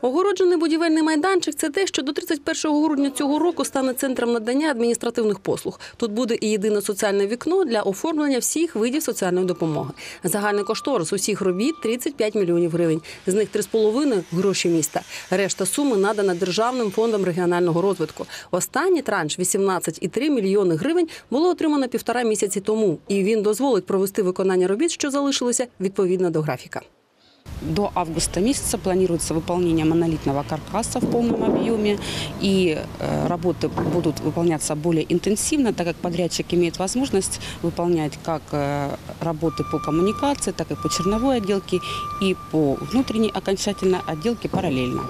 Огороджений будівельний майданчик – це те, що до 31 грудня цього року стане центром надання адміністративних послуг. Тут буде і єдине соціальне вікно для оформлення всіх видів соціальної допомоги. Загальний кошторис усіх робіт – 35 мільйонів гривень. З них 3,5 – гроші міста. Решта суми надана Державним фондом регіонального розвитку. Останній транш – 18,3 мільйони гривень було отримано 1,5 місяці тому. І він дозволить провести виконання робіт, що залишилося, відповідно до графіка. До августа месяца планируется выполнение монолитного каркаса в полном объеме, и работы будут выполняться более интенсивно, так как подрядчик имеет возможность выполнять как работы по коммуникации, так и по черновой отделке и по внутренней окончательной отделке параллельно.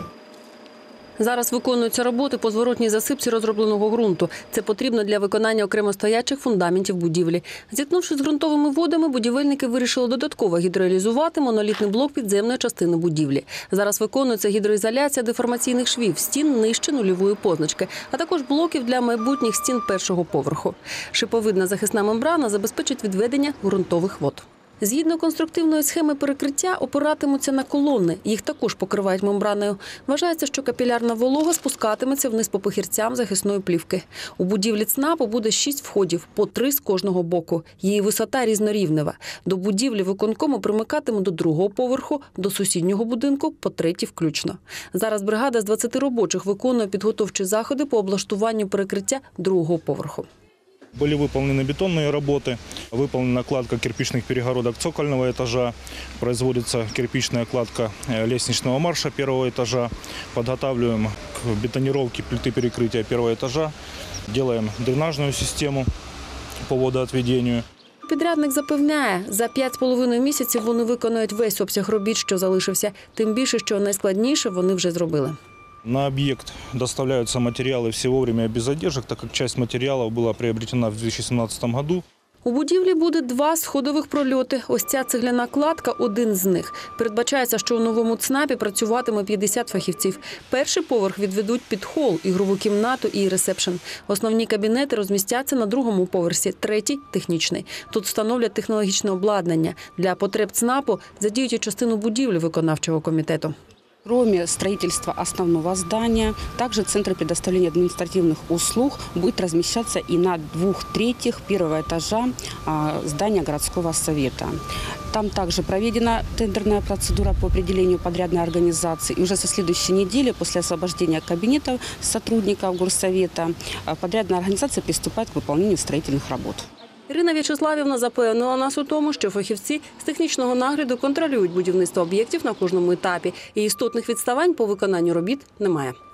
Зараз виконуються роботи по зворотній засипці розробленого ґрунту. Це потрібно для виконання окремо стоячих фундаментів будівлі. Зіткнувшись з ґрунтовими водами, будівельники вирішили додатково гідроізолювати монолітний блок підземної частини будівлі. Зараз виконується гідроізоляція деформаційних швів, стін нижче нульової позначки, а також блоків для майбутніх стін першого поверху. Шиповидна захисна мембрана забезпечить відведення ґрунтових вод. Згідно конструктивної схеми перекриття, опиратимуться на колони. Їх також покривають мембраною. Вважається, що капілярна волога спускатиметься вниз по похирцям захисної плівки. У будівлі ЦНАПу буде 6 входів, по 3 з кожного боку. Її висота різнорівнева. До будівлі виконкому примикатиме до 2-го поверху, до сусіднього будинку – по 3-й включно. Зараз бригада з 20 робочих виконує підготовчі заходи по облаштуванню перекриття 2-го поверху. Были выполнены бетонные работы, выполнена кладка кирпичных перегородок цокольного этажа, производится кирпичная кладка лестничного марша первого этажа, подготавливаем к бетонировке плиты перекрытия первого этажа, делаем дренажную систему по водоотведению. Підрядник запевняє, за 5,5 місяців вони виконують весь обсяг робіт, що залишився. Тим більше, що найскладніше вони вже зробили. На объект доставляются материалы все вовремя и без задержек, так как часть материалов была приобретена в 2017 году. У будівлі буде 2 сходових прольоти. Ось ця цегляна кладка – один з них. Передбачається, що у новому ЦНАПі працюватиме 50 фахівців. Перший поверх відведуть під хол, ігрову кімнату і ресепшн. Основні кабінети розмістяться на 2-му поверсі, 3-й – технічний. Тут встановлять технологічне обладнання. Для потреб ЦНАПу задіють і частину будівлі виконавчого комітету. Кроме строительства основного здания, также Центр предоставления административных услуг будет размещаться и на 2/3 первого этажа здания городского совета. Там также проведена тендерная процедура по определению подрядной организации. И уже со следующей недели, после освобождения кабинетов сотрудников горсовета, подрядная организация приступает к выполнению строительных работ. Ірина В'ячеславівна запевнила нас у тому, що фахівці з технічного нагляду контролюють будівництво об'єктів на кожному етапі. І істотних відставань по виконанню робіт немає.